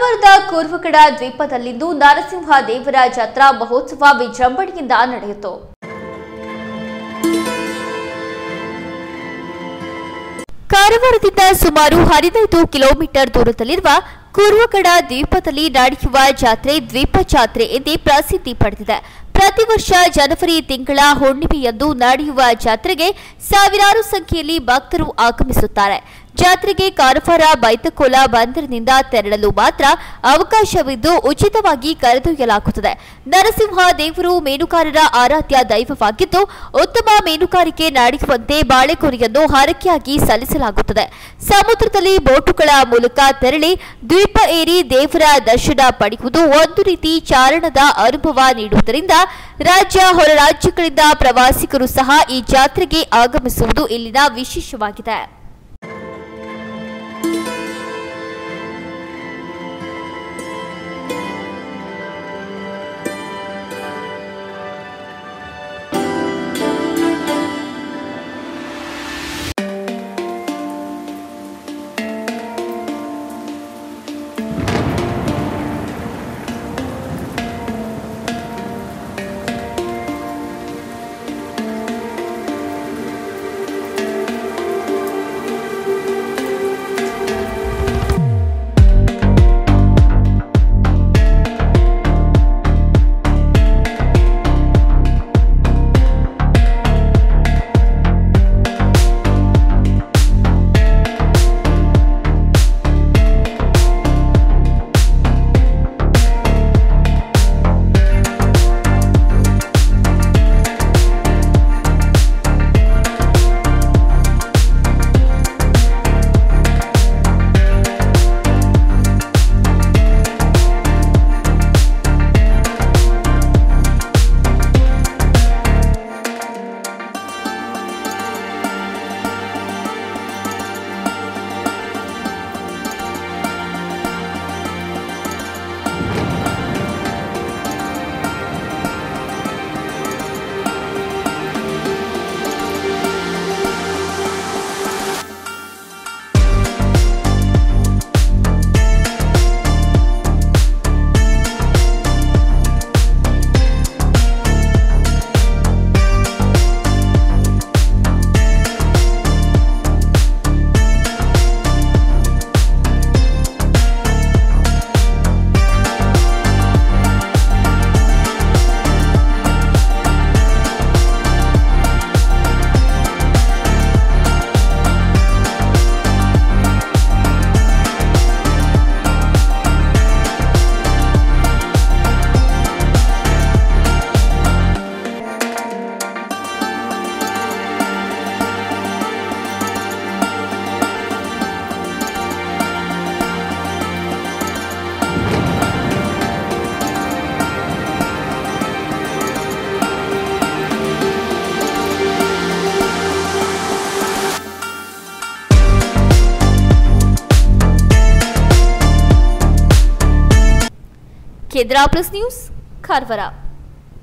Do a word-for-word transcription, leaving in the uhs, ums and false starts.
ಕಾರವಾರದ ಕೂರ್ವಕಡ ದ್ವೀಪದಲ್ಲಿಂದು ನರಸಿಂಹ ದೇವರ ಜಾತ್ರಾ ಮಹೋತ್ಸವ ವಿಜೃಂಭಣೆಯಿಂದ ನಡೆಯಿತು. ಕಾರವಾರದಿಂದ ಸುಮಾರು ಹದಿನೈದು ಕಿಲೋಮೀಟರ್ ದೂರದಲ್ಲಿರುವ ಕೂರ್ವಕಡ ದ್ವೀಪದಲ್ಲಿ ನಡೆಯುವ ಜಾತ್ರೆ ದ್ವೀಪ ಜಾತ್ರೆ ಎಂದೇ ಪ್ರಸಿದ್ಧಿ ಪಡೆದಿದೆ. ಪ್ರತಿ ವರ್ಷ ಜನವರಿ ತಿಂಗಳ ಹುಣ್ಣಿಮೆಯಂದು ನಡೆಯುವ ಜಾತ್ರೆಗೆ ಸಾವಿರಾರು ಸಂಖ್ಯೆಯಲ್ಲಿ ಭಕ್ತರು ಆಗಮಿಸುತ್ತಾರೆ. ಜಾತ್ರೆಗೆ ಕಾರವಾರ ಬೈತಕೋಲ ಬಂದರಿನಿಂದ ತೆರಳಲು ಮಾತ್ರ ಅವಕಾಶವಿದ್ದು ಉಚಿತವಾಗಿ ಕರೆದೊಯ್ಯಲಾಗುತ್ತದೆ. ನರಸಿಂಹ ದೇವರು ಮೀನುಗಾರರ ಆರಾಧ್ಯ ದೈವವಾಗಿದ್ದು ಉತ್ತಮ ಮೀನುಗಾರಿಕೆ ನಡೆಯುವಂತೆ ಬಾಳೆಗೊನೆಯನ್ನು ಹರಕೆಯಾಗಿ ಸಲ್ಲಿಸಲಾಗುತ್ತದೆ. ಸಮುದ್ರದಲ್ಲಿ ಬೋಟುಗಳ ಮೂಲಕ ತೆರಳಿ ದ್ವೀಪ ಏರಿ ದೇವರ ದರ್ಶನ ಪಡೆಯುವುದು ಒಂದು ರೀತಿ ಚಾರಣದ ಅನುಭವ ನೀಡುವುದರಿಂದ ರಾಜ್ಯ ಹೊರ ರಾಜ್ಯಗಳಿಂದ ಪ್ರವಾಸಿಗರು ಸಹ ಈ ಜಾತ್ರೆಗೆ ಆಗಮಿಸುವುದು ಇಲ್ಲಿನ ವಿಶೇಷವಾಗಿದೆ. केंद्र प्लस न्यूज़ कारवार।